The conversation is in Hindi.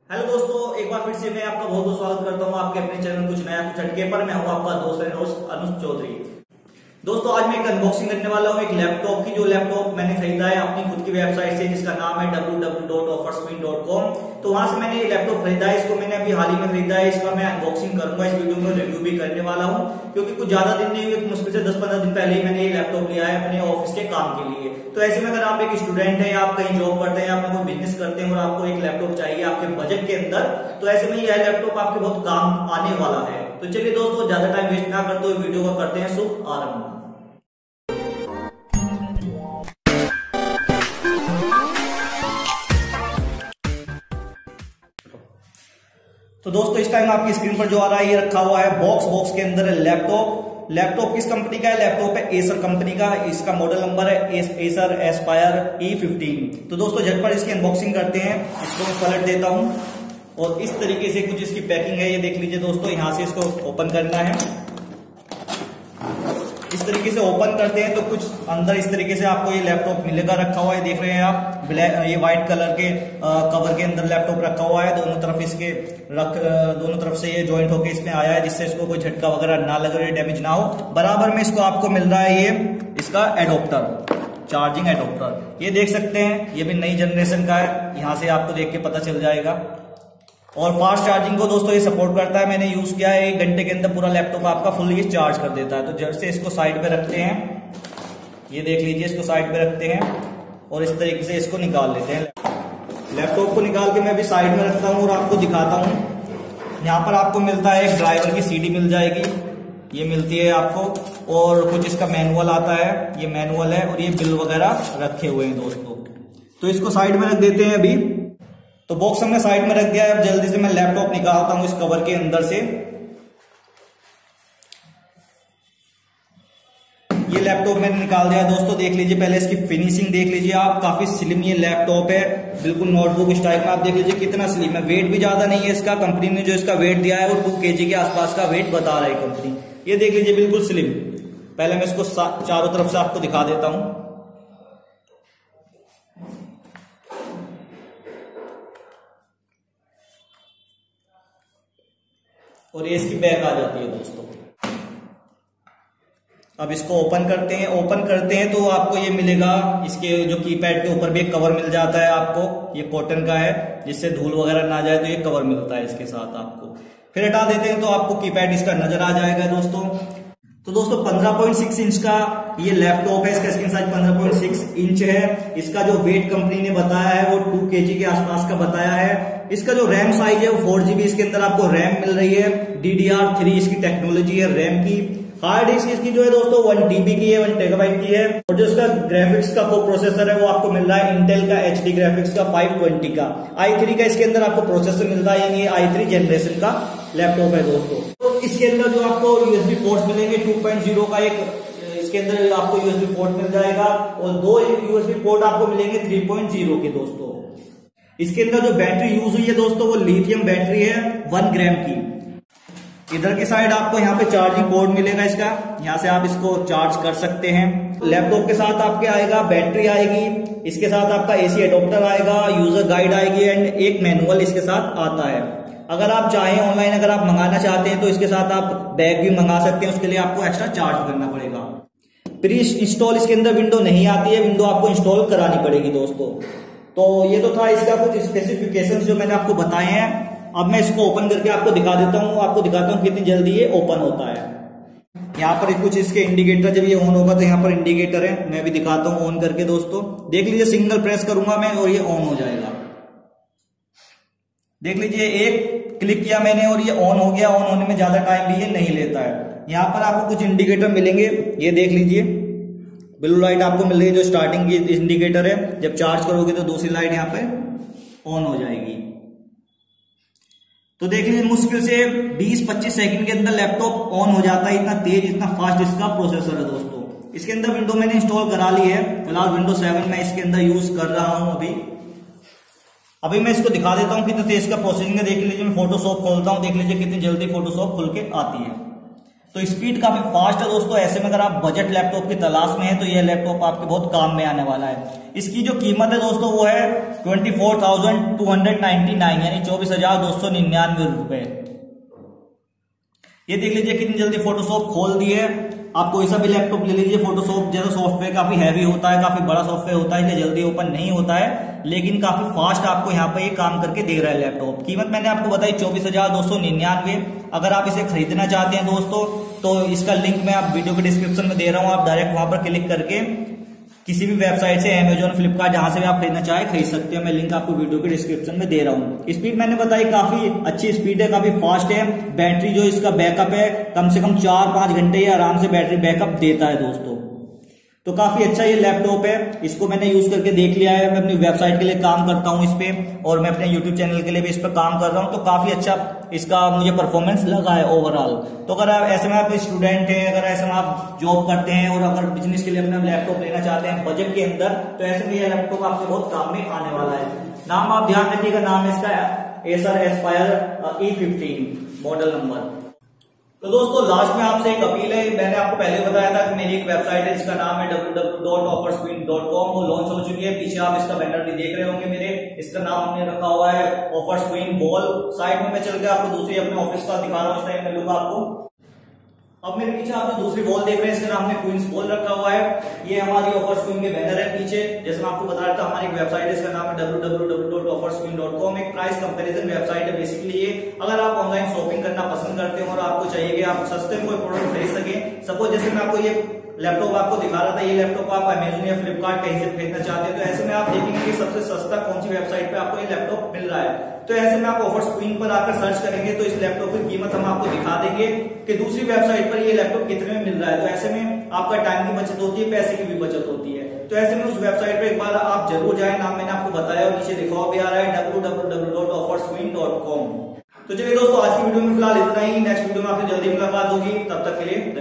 हेलो दोस्तों, एक बार फिर से मैं आपका बहुत बहुत स्वागत करता हूं आपके अपने चैनल कुछ नया कुछ हटके पर। मैं हूं आपका दोस्त अनुज चौधरी। दोस्तों, आज मैं एक अनबॉक्सिंग करने वाला हूं एक लैपटॉप की, जो लैपटॉप मैंने खरीदा है अपनी खुद की वेबसाइट से, जिसका नाम है www.offerscreen.com। तो वहां से मैंने ये लैपटॉप खरीदा है। इसको मैंने अभी हाल ही में खरीदा है। इसका मैं अनबॉक्सिंग करूंगा, इस वीडियो में रिव्यू भी करने वाला हूं, क्योंकि कुछ ज्यादा दिन नहीं हुए, मुश्किल से 10-15 दिन पहले ही मैंने ये लैपटॉप लिया है अपने ऑफिस के काम के लिए। तो ऐसे में अगर आप एक स्टूडेंट है या आप कहीं जॉब करते हैं या आप कोई बिजनेस करते हैं और आपको एक लैपटॉप चाहिए आपके बजट के अंदर, तो ऐसे में यह लैपटॉप आपके बहुत काम आने वाला है। तो चलिए दोस्तों, ज्यादा टाइम वेस्ट ना करते हुए वीडियो को करते हैं शुभ आरंभ। तो दोस्तों, इस टाइम आपकी स्क्रीन पर जो आ रहा है ये रखा हुआ है बॉक्स के अंदर है लैपटॉप किस कंपनी का है? लैपटॉप है एसर कंपनी का। इसका मॉडल नंबर है एसर एस्पायर E15। तो दोस्तों, झटपट इसकी अनबॉक्सिंग करते हैं। इसको मैं पलट देता हूं और इस तरीके से कुछ इसकी पैकिंग है, ये देख लीजिए दोस्तों। यहां से इसको ओपन करना है, इस तरीके से ओपन करते हैं तो कुछ अंदर इस तरीके से आपको ये लैपटॉप मिलेगा रखा हुआ है। देख रहे हैं आप, ब्लैक ये व्हाइट कलर के कवर के अंदर लैपटॉप रखा हुआ है। दोनों तरफ इसके दोनों तरफ से ये जॉइंट होके इसमें आया है, जिससे इसको कोई झटका वगैरह ना लगे, डैमेज ना हो। बराबर में इसको आपको मिल रहा है ये इसका एडोप्टर, चार्जिंग एडोप्टर। ये देख सकते हैं, ये भी नई जनरेशन का है, यहां से आपको देख के पता चल जाएगा। और फास्ट चार्जिंग को दोस्तों ये सपोर्ट करता है। मैंने यूज किया है, 1 घंटे के अंदर पूरा लैपटॉप आपका फुल्ली चार्ज कर देता है। तो जब से इसको साइड पे रखते हैं, ये देख लीजिए, इसको साइड पे रखते हैं और इस तरीके से इसको निकाल लेते हैं। लैपटॉप को निकाल के मैं भी साइड में रखता हूं और आपको दिखाता हूं। यहाँ पर आपको मिलता है एक ड्राइवर की सीडी मिल जाएगी, ये मिलती है आपको, और कुछ इसका मैनुअल आता है, ये मैनुअल है, और ये बिल वगैरह रखे हुए हैं दोस्तों। तो इसको साइड में रख देते हैं अभी। तो बॉक्स हमने साइड में रख दिया है। अब जल्दी से मैं लैपटॉप निकालता हूं इस कवर के अंदर से। ये लैपटॉप मैंने निकाल दिया दोस्तों। देख लीजिए, पहले इसकी फिनिशिंग देख लीजिए आप, काफी स्लिम ये लैपटॉप है, बिल्कुल नोटबुक स्टाइल में। आप देख लीजिए कितना स्लिम है, वेट भी ज्यादा नहीं है इसका। कंपनी ने जो इसका वेट दिया है वो 2 kg के आसपास का वेट बता रहा है कंपनी। ये देख लीजिए, बिल्कुल स्लिम। पहले मैं इसको चारों तरफ से आपको दिखा देता हूं। और ये इसकी बैक आ जाती है दोस्तों। अब इसको ओपन करते हैं तो आपको ये मिलेगा, इसके जो कीपैड के ऊपर भी एक कवर मिल जाता है आपको। ये कॉटन का है, जिससे धूल वगैरह ना जाए, तो ये कवर मिलता है इसके साथ आपको। फिर हटा देते हैं तो आपको कीपैड इसका नजर आ जाएगा दोस्तों। तो दोस्तों, 15.6 इंच का ये लैपटॉप है। इसका स्क्रीन साइज 15.6 इंच है। इसका जो वेट कंपनी ने बताया है वो 2 kg के आसपास का बताया है। इसका जो रैम साइज है वो 4 GB इसके अंदर आपको रैम मिल रही है। DDR3 इसकी टेक्नोलॉजी है रैम की। हार्ड डिस्क इसकी जो है दोस्तों 1 TB की है, 1 TB की है। और जो इसका ग्राफिक्स का को प्रोसेसर है वो आपको मिल रहा है इंटेल का HD ग्राफिक्स का 520 का। i3 का इसके अंदर आपको प्रोसेसर मिल रहा है, यानी i3 जनरेशन का लैपटॉप है दोस्तों। तो इसके अंदर जो आपको USB पोर्ट्स मिलेंगे, 2.0 का एक इसके अंदर आपको USB पोर्ट मिल जाएगा, और 2 USB पोर्ट आपको मिलेंगे 3.0 के दोस्तों। इसके अंदर जो बैटरी यूज हुई है दोस्तों वो लिथियम बैटरी है 1 ग्राम की। इधर की साइड आपको यहाँ पे चार्जिंग पोर्ट मिलेगा इसका, यहाँ से आप इसको चार्ज कर सकते हैं। लैपटॉप के साथ आपके आएगा बैटरी आएगी, इसके साथ आपका AC एडोप्टर आएगा, यूजर गाइड आएगी, एंड एक मैनुअल इसके साथ आता है। अगर आप चाहें ऑनलाइन अगर आप मंगाना चाहते हैं तो इसके साथ आप बैग भी मंगा सकते हैं, उसके लिए आपको एक्स्ट्रा चार्ज करना पड़ेगा। प्री इंस्टॉल इसके अंदर विंडो नहीं आती है, विंडो आपको इंस्टॉल करानी पड़ेगी दोस्तों। तो ये तो था इसका कुछ स्पेसिफिकेशंस जो मैंने आपको बताए हैं। अब मैं इसको ओपन करके आपको दिखा देता हूँ, आपको दिखाता हूँ कितनी जल्दी ये ओपन होता है। यहाँ पर कुछ इसके इंडिकेटर, जब ये ऑन होगा तो यहाँ पर इंडिकेटर है, मैं भी दिखाता हूँ ऑन करके दोस्तों। देख लीजिए, सिंगल प्रेस करूंगा मैं और ये ऑन हो जाएगा। देख लीजिए, एक क्लिक किया मैंने और ये ऑन हो गया। ऑन होने में ज्यादा टाइम भी ये नहीं लेता है। यहाँ पर आपको कुछ इंडिकेटर मिलेंगे, ये देख लीजिए, ब्लू लाइट आपको मिल रही है जो स्टार्टिंग की इंडिकेटर है। जब चार्ज करोगे तो दूसरी लाइट यहाँ पे ऑन हो जाएगी। तो देख लीजिए, मुश्किल से 20-25 सेकंड के अंदर लैपटॉप ऑन हो जाता है। इतना तेज, इतना फास्ट इसका प्रोसेसर है दोस्तों। इसके अंदर विंडो मैंने इंस्टॉल करा ली है, फिलहाल विंडो 7 मैं इसके अंदर यूज कर रहा हूं अभी मैं इसको दिखा देता हूं कितना तेज का प्रोसेसिंग है। देख लीजिए, मैं फोटोशॉप खोलता हूं, देख लीजिए कितनी जल्दी फोटोशॉप खुल के आती है। तो स्पीड काफी फास्ट है दोस्तों। ऐसे में अगर आप बजट लैपटॉप की तलाश में है तो यह लैपटॉप आपके बहुत काम में आने वाला है। इसकी जो कीमत है दोस्तों वो है 24,299 यानी 24,299 रुपए। ये देख लीजिए कितनी जल्दी फोटोशॉप खोल दी है। आप कोई सा भी लैपटॉप ले लीजिए, फोटोशॉप जैसा सॉफ्टवेयर काफी हैवी होता है, काफी बड़ा सॉफ्टवेयर होता है, इसलिए जल्दी ओपन नहीं होता है, लेकिन काफी फास्ट आपको यहाँ पे ये काम करके दे रहा है लैपटॉप। कीमत मैंने आपको बताई 24,299। अगर आप इसे खरीदना चाहते हैं दोस्तों तो इसका लिंक मैं आप वीडियो के डिस्क्रिप्शन में दे रहा हूँ। आप डायरेक्ट वहां पर क्लिक करके किसी भी वेबसाइट से, अमेजोन, फ्लिपकार्ट, जहां से भी आप खरीदना चाहे खरीद सकते हो। मैं लिंक आपको वीडियो के डिस्क्रिप्शन में दे रहा हूँ। स्पीड मैंने बताई काफी अच्छी स्पीड है, काफी फास्ट है। बैटरी जो इसका बैकअप है कम से कम 4-5 घंटे ये आराम से बैटरी बैकअप देता है दोस्तों। तो काफी अच्छा ये लैपटॉप है, इसको मैंने यूज करके देख लिया है। मैं अपनी वेबसाइट के लिए काम करता हूँ इस पे, और मैं अपने यूट्यूब चैनल के लिए भी इस पर काम कर रहा हूँ। तो काफी अच्छा इसका मुझे परफॉर्मेंस लगा है ओवरऑल। तो अगर आप ऐसे में आप स्टूडेंट हैं, अगर ऐसे में आप जॉब करते हैं और अगर बिजनेस के लिए अपना लैपटॉप लेना चाहते हैं बजट के अंदर, तो ऐसे में यह लैपटॉप आपके बहुत काम में आने वाला है। नाम आप ध्यान रखिएगा, नाम है इसका Acer Aspire E15 model number. तो दोस्तों लास्ट में आपसे एक अपील है। मैंने आपको पहले बताया था कि मेरी एक वेबसाइट है जिसका नाम है www.offersqueen.com। वो लॉन्च हो चुकी है, पीछे आप इसका बैनर भी देख रहे होंगे मेरे। इसका नाम हमने रखा हुआ है ऑफर्स क्वीन वॉल। साइड में मैं चल के आपको दूसरी अपने ऑफिस का दिखा रहा हूँ, इस टाइम में लूंगा आपको। अब मेरे पीछे आप जो दूसरी वॉल देख रहे हैं इसका नाम है क्वींस वॉल रखा हुआ है। ये हमारी ऑफर्स क्वीन के बैनर है पीछे। जैसे मैं आपको बता रहा था हमारी एक वेबसाइट है, इसका नाम है www.offersqueen.com। एक प्राइस कंपैरिजन वेबसाइट है बेसिकली ये। अगर आप ऑनलाइन शॉपिंग करना पसंद करते हो और आपको चाहिए कि आप सस्ते में कोई प्रोडक्ट खरीद सके, सपोज जैसे मैं आपको ये लैपटॉप आपको दिखा रहा था, ये लैपटॉप आप अमेजन या फ्लिपकार्ट कहीं से खरीदना चाहते हैं, तो ऐसे में आप देखेंगे कि सबसे सस्ता कौन सी वेबसाइट पे आपको ये लैपटॉप मिल रहा है। तो ऐसे में आप ऑफर्स क्वीन पर आकर सर्च करेंगे तो इस लैपटॉप की कीमत हम आपको दिखा देंगे कि दूसरी वेबसाइट पर ये लैपटॉप कितने में मिल रहा है। तो ऐसे में आपका टाइम की बचत होती है, पैसे की भी बचत होती है। तो ऐसे में उस वेबसाइट पर एक बार आप जरूर जाए, नाम मैंने आपको बताया और नीचे लिखा हुआ भी आ रहा है www.offersqueen.com। तो चलिए दोस्तों आज की वीडियो में फिलहाल इतना ही। नेक्स्ट वीडियो में आपसे जल्दी मुलाकात होगी, तब तक के लिए